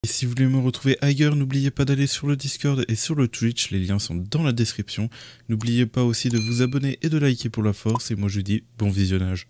Et si vous voulez me retrouver ailleurs, n'oubliez pas d'aller sur le Discord et sur le Twitch, les liens sont dans la description. N'oubliez pas aussi de vous abonner et de liker pour la force, et moi je vous dis bon visionnage.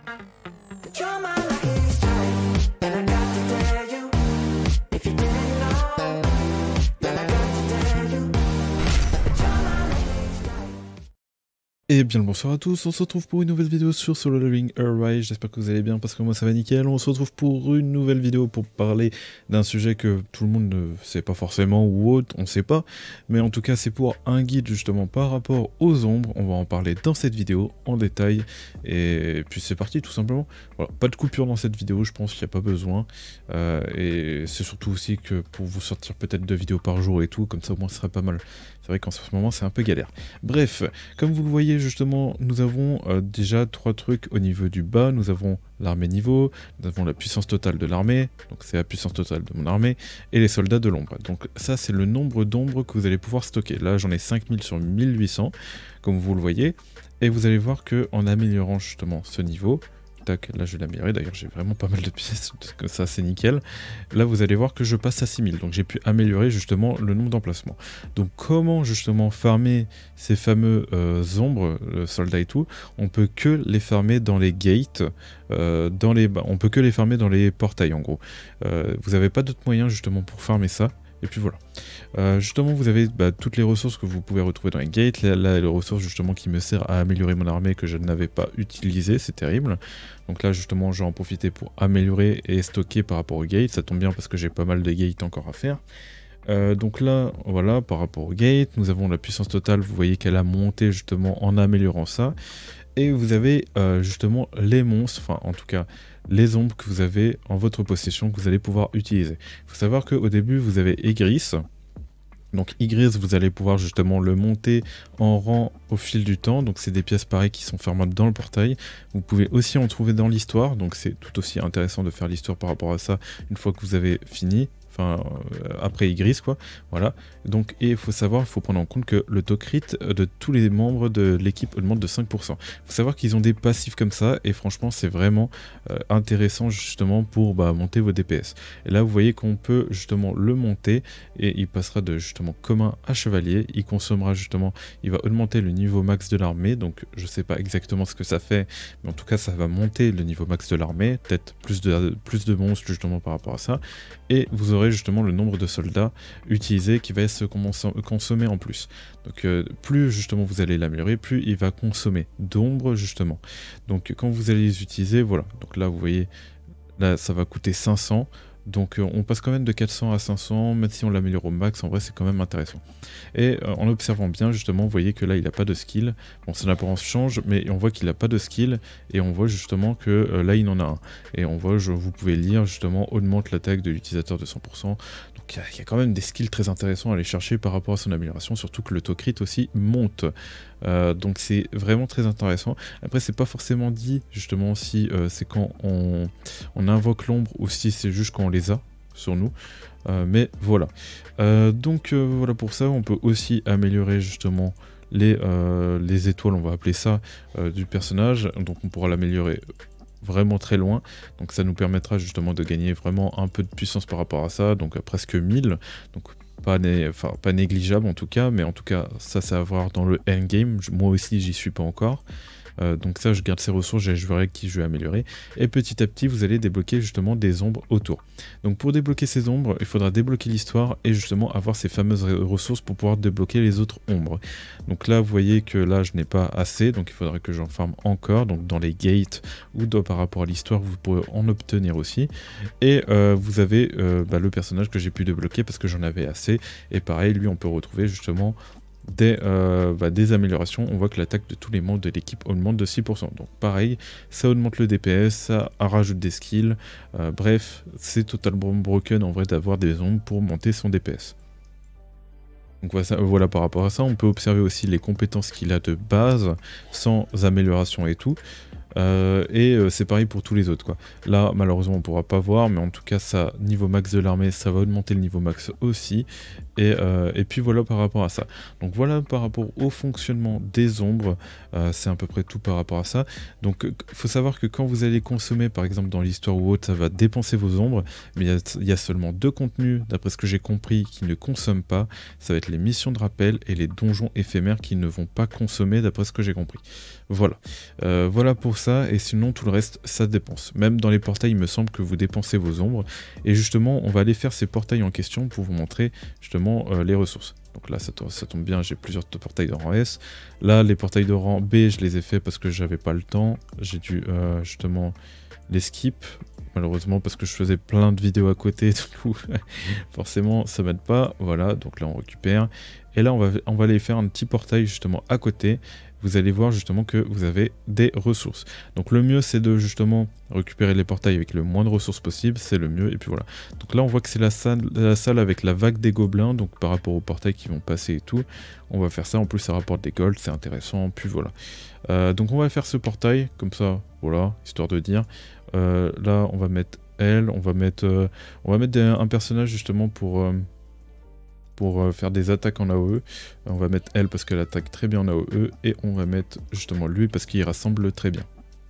Et bien le bonsoir à tous, on se retrouve pour une nouvelle vidéo sur Solo Leveling Arise, j'espère que vous allez bien parce que moi ça va nickel. On se retrouve pour une nouvelle vidéo pour parler d'un sujet que tout le monde ne sait pas forcément ou autre, on sait pas. Mais en tout cas c'est pour un guide justement par rapport aux ombres, on va en parler dans cette vidéo en détail. Et puis c'est parti tout simplement. Voilà, pas de coupure dans cette vidéo, je pense qu'il n'y a pas besoin. Et c'est surtout aussi que pour vous sortir peut-être 2 vidéos par jour et tout, comme ça au moins ce serait pas mal. C'est vrai qu'en ce moment c'est un peu galère. Bref, comme vous le voyez justement, nous avons déjà 3 trucs au niveau du bas. Nous avons l'armée niveau, nous avons la puissance totale de l'armée, donc c'est la puissance totale de mon armée, et les soldats de l'ombre. Donc ça c'est le nombre d'ombres que vous allez pouvoir stocker. Là j'en ai 5000 sur 1800, comme vous le voyez, et vous allez voir que en améliorant justement ce niveau, tac, là je vais l'améliorer, d'ailleurs j'ai vraiment pas mal de pièces, que ça c'est nickel. Là vous allez voir que je passe à 6000, donc j'ai pu améliorer justement le nombre d'emplacements. Donc comment justement farmer ces fameux ombres, soldats et tout, on peut que les farmer dans les gates, on peut que les farmer dans les portails en gros. Vous n'avez pas d'autre moyen justement pour farmer ça. Et puis voilà. Justement, vous avez toutes les ressources que vous pouvez retrouver dans les gates. Là, les ressources justement qui me servent à améliorer mon armée que je n'avais pas utilisé, c'est terrible. Donc là, justement, je vais en profiter pour améliorer et stocker par rapport aux gates. Ça tombe bien parce que j'ai pas mal de gates encore à faire. Donc là, voilà, par rapport aux gates, nous avons la puissance totale. Vous voyez qu'elle a monté justement en améliorant ça. Et vous avez justement les monstres, enfin en tout cas les ombres que vous avez en votre possession que vous allez pouvoir utiliser. Il faut savoir qu'au début vous avez Igris. Donc Igris vous allez pouvoir justement le monter en rang au fil du temps. Donc c'est des pièces pareilles qui sont fermantes dans le portail. Vous pouvez aussi en trouver dans l'histoire. Donc c'est tout aussi intéressant de faire l'histoire par rapport à ça une fois que vous avez fini. Enfin, après Igris quoi, voilà. Donc, et il faut savoir, il faut prendre en compte que le taux crit de tous les membres de l'équipe augmente de 5%. Il faut savoir qu'ils ont des passifs comme ça, et franchement, c'est vraiment intéressant justement pour monter vos DPS. Et là, vous voyez qu'on peut justement le monter, et il passera de justement commun à chevalier. Il consommera justement, il va augmenter le niveau max de l'armée, donc je sais pas exactement ce que ça fait, mais en tout cas, ça va monter le niveau max de l'armée, peut-être plus de monstres justement par rapport à ça, et vous aurez justement le nombre de soldats utilisés qui va se consommer en plus. Donc plus justement vous allez l'améliorer, plus il va consommer d'ombre justement. Donc quand vous allez les utiliser, voilà. Donc là vous voyez, là ça va coûter 500. Donc on passe quand même de 400 à 500, même si on l'améliore au max, en vrai c'est quand même intéressant. Et en observant bien justement, vous voyez que là il n'a pas de skill. Bon, son apparence change, mais on voit qu'il n'a pas de skill, et on voit justement que là il en a un. Et on voit, vous pouvez lire justement, augmente l'attaque de l'utilisateur de 100%. Donc il y a quand même des skills très intéressants à aller chercher par rapport à son amélioration, surtout que le taux crit aussi monte. Donc c'est vraiment très intéressant. Après c'est pas forcément dit justement si c'est quand on invoque l'ombre ou si c'est juste quand on les a sur nous, mais voilà. Donc voilà, pour ça on peut aussi améliorer justement les étoiles, on va appeler ça, du personnage. Donc on pourra l'améliorer vraiment très loin, donc ça nous permettra justement de gagner vraiment un peu de puissance par rapport à ça, donc à presque 1000, donc pas négligeable en tout cas, mais en tout cas ça c'est à voir dans le endgame. Moi aussi j'y suis pas encore. Donc ça je garde ces ressources et je verrai qui je vais améliorer, et petit à petit vous allez débloquer justement des ombres autour. Donc pour débloquer ces ombres il faudra débloquer l'histoire et justement avoir ces fameuses ressources pour pouvoir débloquer les autres ombres. Donc là vous voyez que là je n'ai pas assez, donc il faudra que j'en farme encore, donc dans les gates ou par rapport à l'histoire vous pourrez en obtenir aussi. Et vous avez le personnage que j'ai pu débloquer parce que j'en avais assez, et pareil lui on peut retrouver justement des améliorations. On voit que l'attaque de tous les membres de l'équipe augmente de 6%. Donc pareil, ça augmente le DPS, ça rajoute des skills. Bref, c'est totalement broken en vrai d'avoir des ombres pour monter son DPS. Donc voilà, par rapport à ça, on peut observer aussi les compétences qu'il a de base, sans amélioration et tout. C'est pareil pour tous les autres, quoi. Là, malheureusement, on pourra pas voir, mais en tout cas, ça, niveau max de l'armée, ça va augmenter le niveau max aussi. Et puis voilà par rapport à ça. Donc voilà par rapport au fonctionnement des ombres, c'est à peu près tout par rapport à ça. Donc il faut savoir que quand vous allez consommer, par exemple dans l'histoire ou autre, ça va dépenser vos ombres, mais il y a seulement 2 contenus, d'après ce que j'ai compris, qui ne consomment pas. Ça va être les missions de rappel et les donjons éphémères qui ne vont pas consommer, d'après ce que j'ai compris. Voilà. Voilà pour ça, et sinon tout le reste, ça dépense. Même dans les portails, il me semble que vous dépensez vos ombres, et justement, on va aller faire ces portails en question pour vous montrer justement les ressources. Donc là, ça tombe bien, j'ai plusieurs portails de rang S. Là, les portails de rang B, je les ai fait parce que j'avais pas le temps. J'ai dû justement les skip, malheureusement, parce que je faisais plein de vidéos à côté, du coup, forcément, ça m'aide pas. Voilà, donc là, on récupère. Et là, on va aller faire un petit portail justement à côté. Vous allez voir justement que vous avez des ressources. Donc le mieux, c'est de justement récupérer les portails avec le moins de ressources possible, c'est le mieux. Et puis voilà. Donc là, on voit que c'est la salle avec la vague des gobelins, donc par rapport aux portails qui vont passer et tout. On va faire ça, en plus ça rapporte des golds, c'est intéressant, puis voilà. Donc on va faire ce portail, comme ça, voilà, histoire de dire. Là, on va mettre elle, on va mettre un personnage justement pour faire des attaques en AOE. On va mettre elle parce qu'elle attaque très bien en AOE, et on va mettre justement lui parce qu'il rassemble très bien.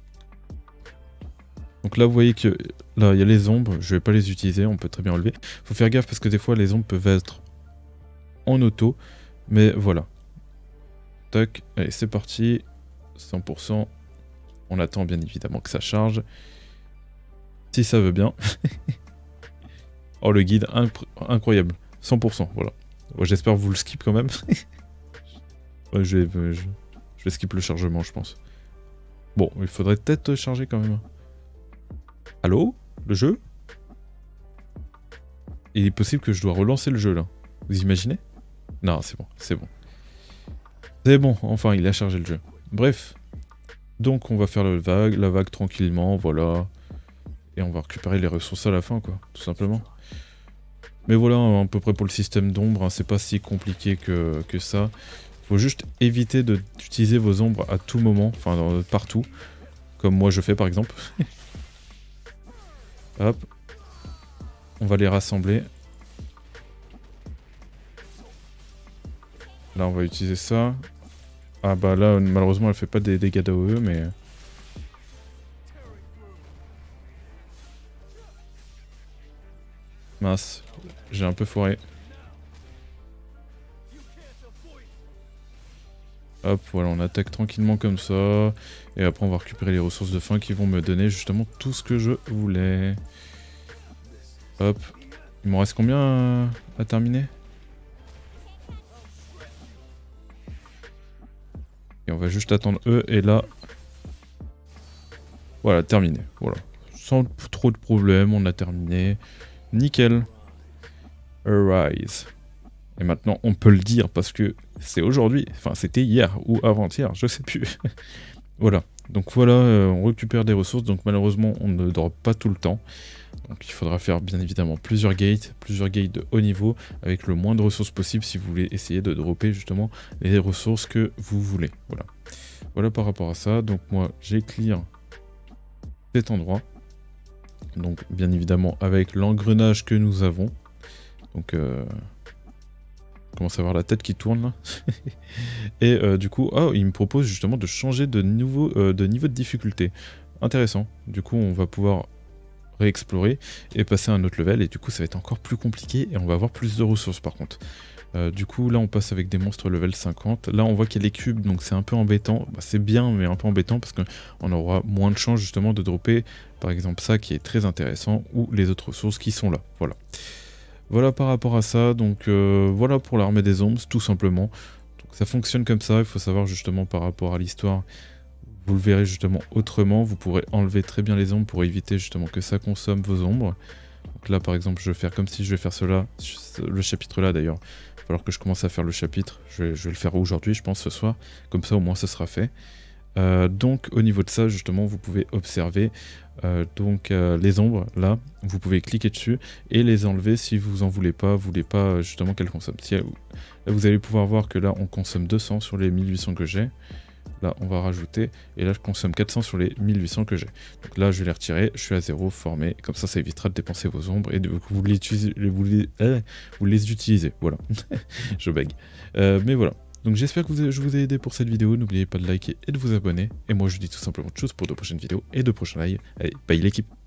Donc là vous voyez que là il y a les ombres, je vais pas les utiliser, on peut très bien enlever. Faut faire gaffe parce que des fois les ombres peuvent être en auto, mais voilà. Tac, allez c'est parti, 100%. On attend bien évidemment que ça charge. Si ça veut bien. Oh le guide, incroyable. 100%, voilà. Ouais, j'espère vous le skip quand même. Ouais, je vais skip le chargement, je pense. Bon, il faudrait peut-être charger quand même. Allô? Le jeu? Il est possible que je dois relancer le jeu, là. Vous imaginez? Non, c'est bon, c'est bon. C'est bon, enfin, il a chargé le jeu. Bref. Donc, on va faire la vague tranquillement, voilà. Et on va récupérer les ressources à la fin, quoi, tout simplement. Mais voilà, à peu près pour le système d'ombre, hein, c'est pas si compliqué que ça. Faut juste éviter d'utiliser vos ombres à tout moment, enfin partout. Comme moi je fais par exemple. Hop. On va les rassembler. Là on va utiliser ça. Ah bah là malheureusement elle fait pas des dégâts d'AOE mais... Mince, j'ai un peu foiré. Hop, voilà, on attaque tranquillement comme ça. Et après, on va récupérer les ressources de fin qui vont me donner justement tout ce que je voulais. Hop. Il m'en reste combien à terminer? Et on va juste attendre eux. Et là... Voilà, terminé. Voilà. Sans trop de problèmes, on a terminé. Nickel. Arise. Et maintenant, on peut le dire parce que c'est aujourd'hui. Enfin, c'était hier ou avant-hier, je sais plus. Voilà. Donc voilà, on récupère des ressources. Donc malheureusement, on ne drop pas tout le temps. Donc il faudra faire bien évidemment plusieurs gates de haut niveau avec le moins de ressources possible si vous voulez essayer de dropper justement les ressources que vous voulez. Voilà. Voilà par rapport à ça. Donc moi, j'ai clear cet endroit. Donc bien évidemment avec l'engrenage que nous avons. Donc on commence à avoir la tête qui tourne là. Et du coup, oh, il me propose justement de changer de niveau de difficulté. Intéressant. Du coup, on va pouvoir réexplorer et passer à un autre level. Et du coup, ça va être encore plus compliqué et on va avoir plus de ressources par contre. Du coup, là, on passe avec des monstres level 50. Là, on voit qu'il y a les cubes, donc c'est un peu embêtant. Bah, c'est bien, mais un peu embêtant parce qu'on aura moins de chance justement de dropper, par exemple, ça qui est très intéressant ou les autres ressources qui sont là. Voilà. Voilà par rapport à ça. Donc, voilà pour l'armée des ombres, tout simplement. Donc, ça fonctionne comme ça. Il faut savoir justement par rapport à l'histoire. Vous le verrez justement autrement. Vous pourrez enlever très bien les ombres pour éviter justement que ça consomme vos ombres. Donc là, par exemple, je vais faire comme si je vais faire cela, le chapitre là d'ailleurs. Il va falloir que je commence à faire le chapitre. Je vais le faire aujourd'hui, je pense, ce soir. Comme ça, au moins, ça sera fait. Donc, au niveau de ça, justement, vous pouvez observer les ombres, là. Vous pouvez cliquer dessus et les enlever si vous en voulez pas justement qu'elles consomment. Là, vous allez pouvoir voir que là, on consomme 200 sur les 1800 que j'ai. Là, on va rajouter, et là, je consomme 400 sur les 1800 que j'ai. Donc là, je vais les retirer, je suis à 0, formé, comme ça évitera de dépenser vos ombres et de vous les utilisez. Voilà, je bug. Mais voilà. Donc j'espère que je vous ai aidé pour cette vidéo. N'oubliez pas de liker et de vous abonner. Et moi, je vous dis tout simplement de choses pour de prochaines vidéos et de prochains lives. Allez, bye l'équipe.